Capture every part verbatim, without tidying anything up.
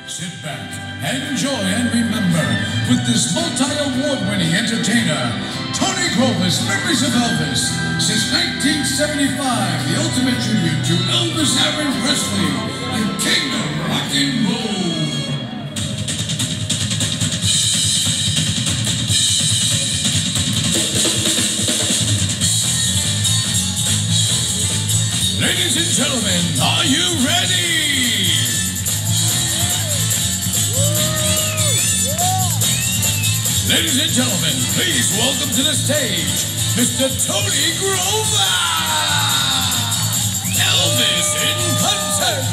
Sit back, enjoy, and remember with this multi-award-winning entertainer, Tony Grovus, Memories of Elvis. Since nineteen seventy-five, the ultimate tribute to Elvis Aaron Presley and King of Rock and Roll. Ladies and gentlemen, are you ready? Ladies and gentlemen, please welcome to the stage, Mister Tony Grovus! Elvis in concert!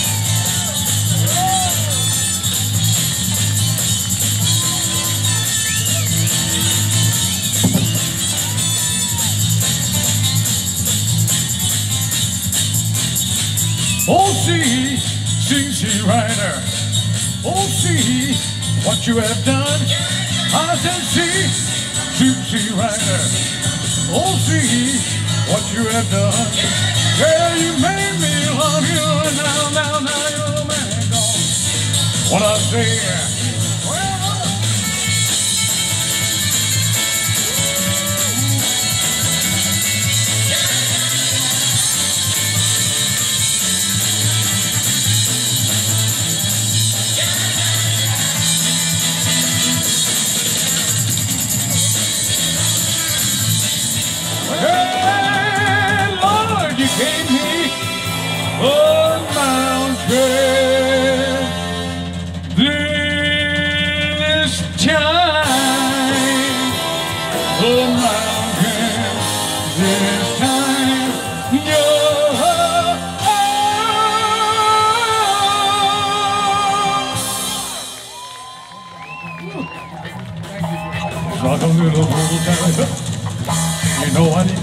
Oh, see, sing, see, writer. Oh, see what you have done. I said, see, see, see, writer. Oh, see what you have done. Yeah, you made me love you, and now, now, now you're the man gone. What I say, gave me a mountain this time, a mountain this time, you're like a little little guy. You know what?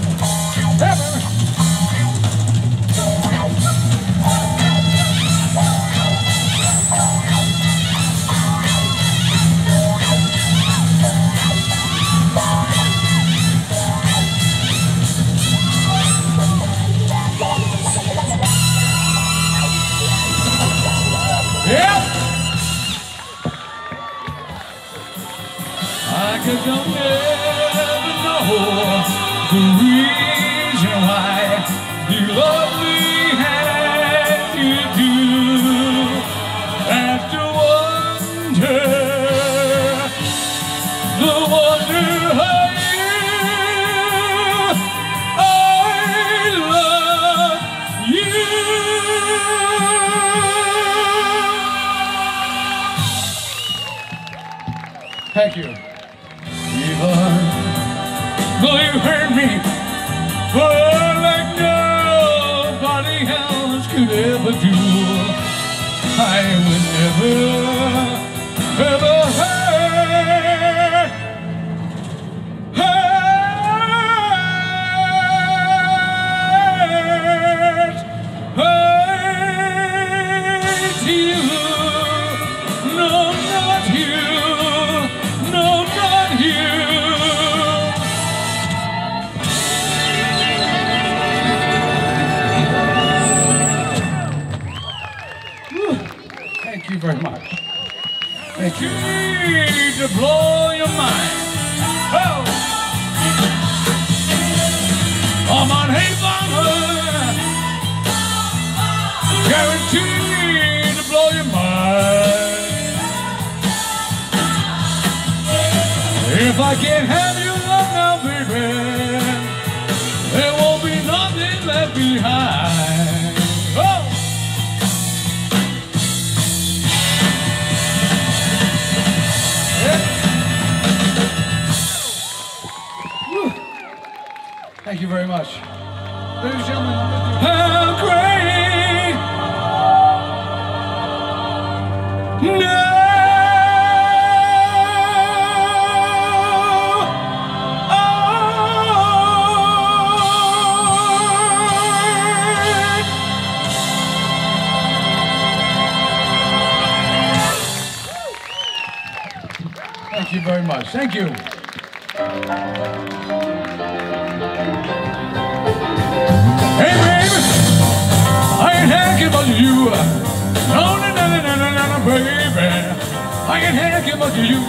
Cause you'll never know the reason why you love me as you do. Have to wonder, the wonder how you, I love you. Thank you. Though you hurt me, oh, like nobody else could ever do, I would never, ever hurt, hurt, hurt you. No, not you. No, not you. Thank you very much. Thank you. To blow your mind. Oh! I'm on Hey Bomber. Guaranteed to blow your mind. If I can't have you love now, baby, there won't be nothing left behind. Oh! Thank you very much. Ladies and gentlemen, how great no. Thank you very much. Thank you. Hey, baby, I ain't thinking about you. No, no, no, no, no, no, no. wanna, baby. I can hand it much to you.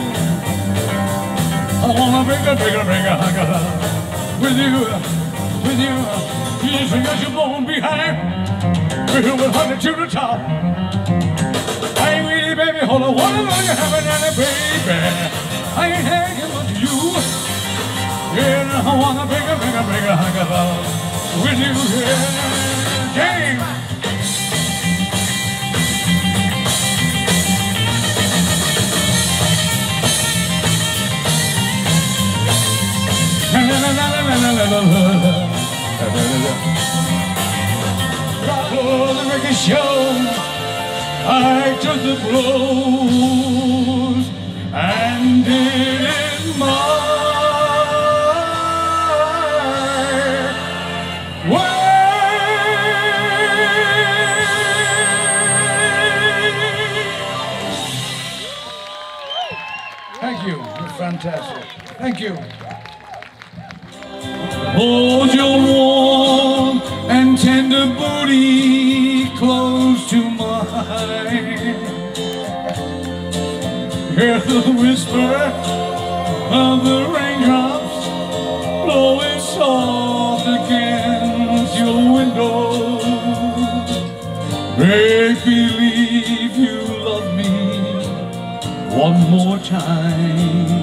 I wanna bring a, bring a, bring a, hug a, with you, with you. You swing as you won't be high. We'll hug it to the top. Hey, really, baby, hold on. What are you having, and baby? I can hand it much to you. Yeah, I wanna bring a, bring a, bring a, hug a, with you, yeah. James. Rattle the record show, I took the blows and did it my way. Thank you, you're fantastic. Thank you. Hold your warm and tender booty close to mine. Hear the whisper of the raindrops blowing soft against your window. Make believe you love me one more time.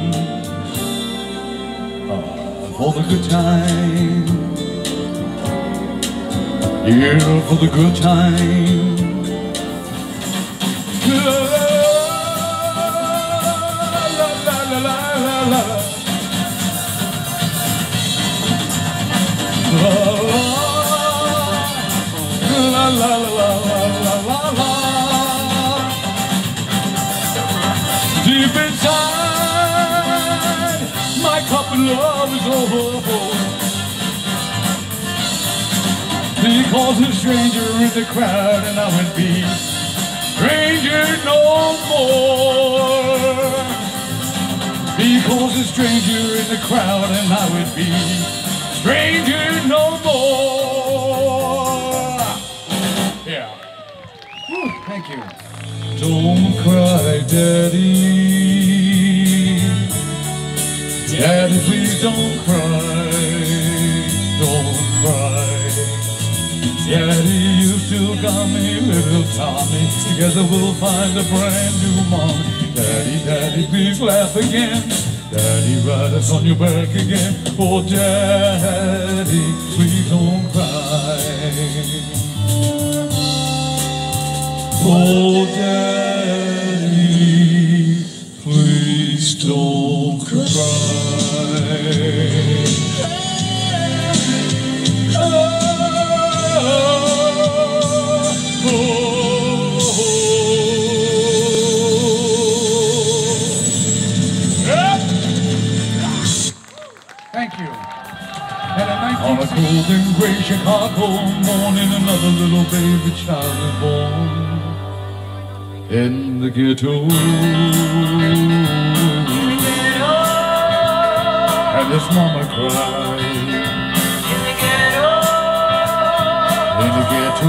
For the good time, yeah, for the good time. La la la la la la. La la la la la la la. Deep inside, my cup of love is over. Because a stranger in the crowd and I would be stranger no more. Because a stranger in the crowd and I would be stranger no more. Yeah. Whew, thank you. Don't cry, Daddy. Daddy, please don't cry. Don't cry. Daddy, you still got me, little Tommy. Together we'll find a brand new mom. Daddy, Daddy, please laugh again. Daddy, ride us on your back again. Oh, Daddy, please don't cry. Oh, Daddy, please don't cry. Thank you. And on a cold and gray Chicago morning, another little baby child is born in the ghetto. And his mama cried in the ghetto. In the ghetto.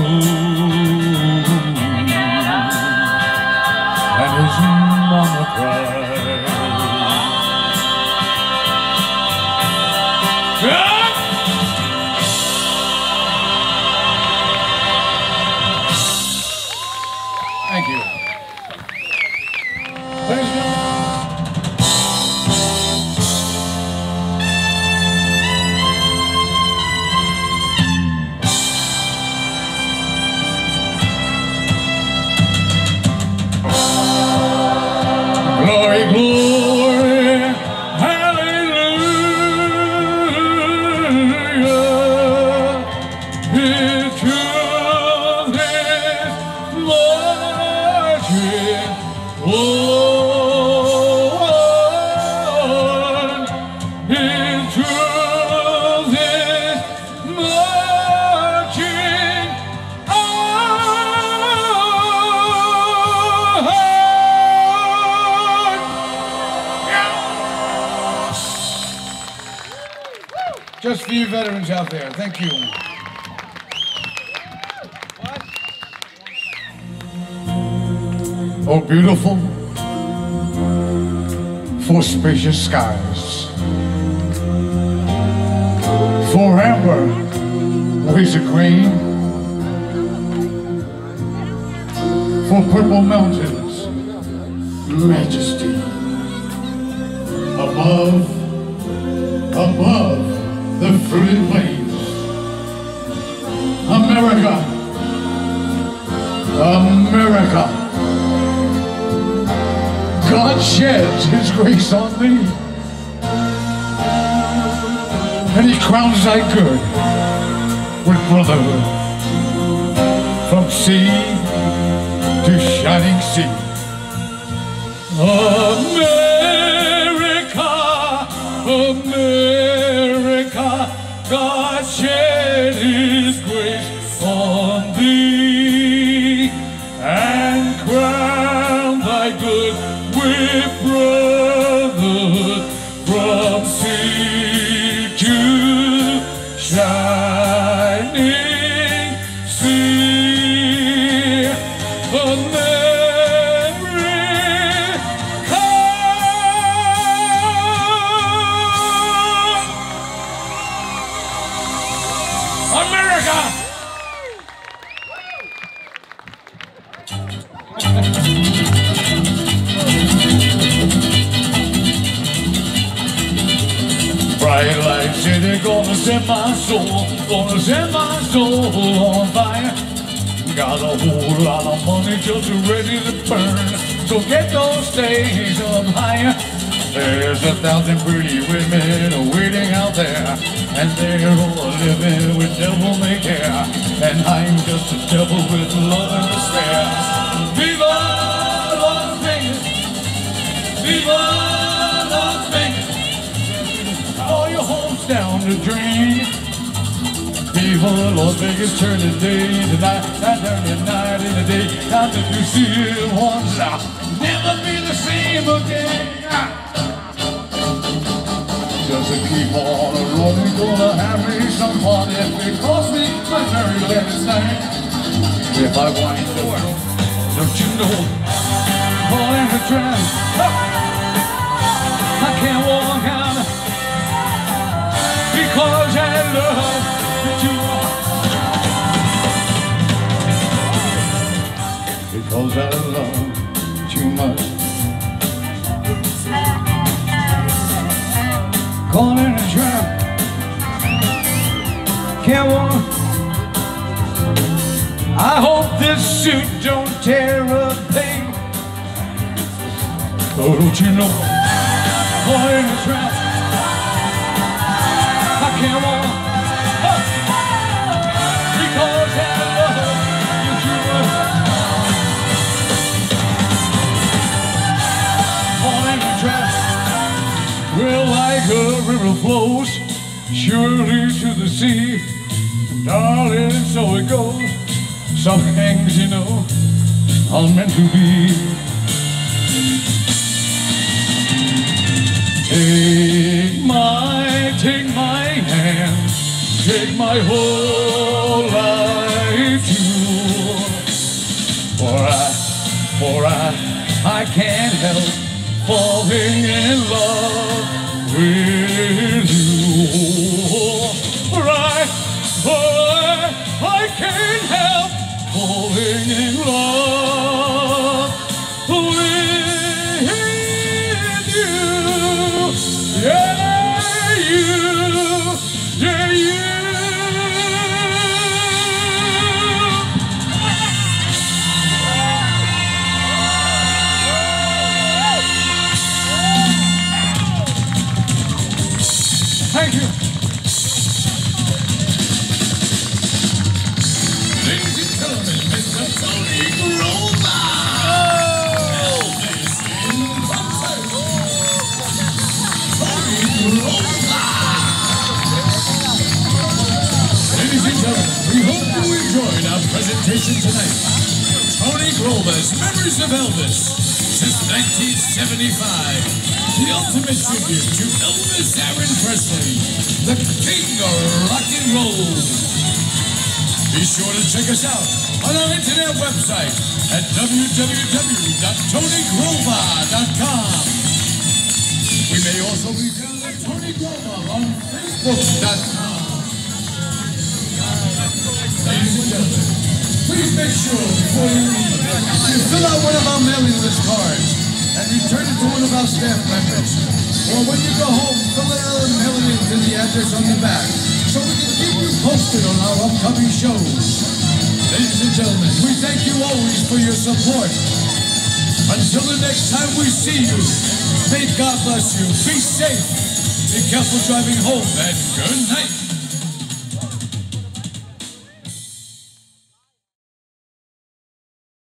And his mama cried. Thank you. Thank you. Glory, glory, hallelujah. His truth is marching on. His truth is marching on. Just for you veterans out there, thank you. Oh, beautiful for spacious skies, for amber waves of green, for purple mountains, majesty, above, above the fruited plains. America, America, God sheds His grace on thee, and He crowns thy good with brotherhood, from sea to shining sea. America, America, God shed His grace on thee, and crown thy good with brotherhood, from sea to shining sea. America, America. Bright light city, gonna set my soul, gonna set my soul on fire. Got a whole lot of money just ready to burn, so get those stakes up higher. There's a thousand pretty women waiting out there, and they're all living with devil may care, and I'm just a devil with love and despair. Viva Las Vegas! Viva Las Vegas! All your hopes down the drain. Viva Las Vegas, turn the day to night, and turn the night into day. Time to do see it once, never be the same again. Just to keep on rolling, gonna have me some fun. If it costs me my very last night, if I wind the world, don't you know, caught in the trap, I can't walk out because I love you. Because I love too much. Caught in a trap, can't walk. I hope this suit don't tear a thing. Oh, don't you know, caught in a trap, I can't walk. Oh, because I love you too much. Caught in a trap. Well, like a river flows surely to the sea, darling, so it goes. Some things, you know, are meant to be. Take my, take my hand, take my whole life too. For I, for I, I can't help falling in love with you. For I, for I, I can't help falling in love with you. Yeah, you, yeah, you. Thank you. Ladies and gentlemen, Mister Tony Grover! Elvis in concert! Tony Grover! Ladies and gentlemen, we hope you enjoyed our presentation tonight. Tony Grover's Memories of Elvis, since nineteen seventy-five. The ultimate tribute to Elvis Aaron Presley, the king of rock and roll. Be sure to check us out on our internet website at w w w dot tony grova dot com. We may also be found at Tony Grova on facebook dot com. Ladies and gentlemen, please make sure before you leave, you fill out one of our mailing list cards and return it to one of our staff members. Or when you go home, fill it out and mail it in to the address on the back so we can keep you posted on our upcoming shows. Ladies and gentlemen, we thank you always for your support. Until the next time we see you, may God bless you. Be safe. Be careful driving home, and good night.